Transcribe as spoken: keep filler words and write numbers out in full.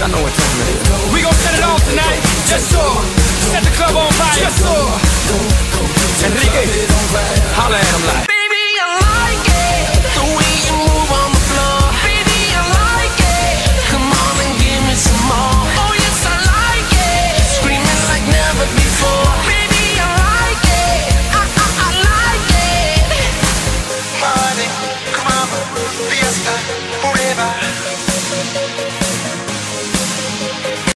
Y'all know what time it is. We gon' set it off tonight. Let's go.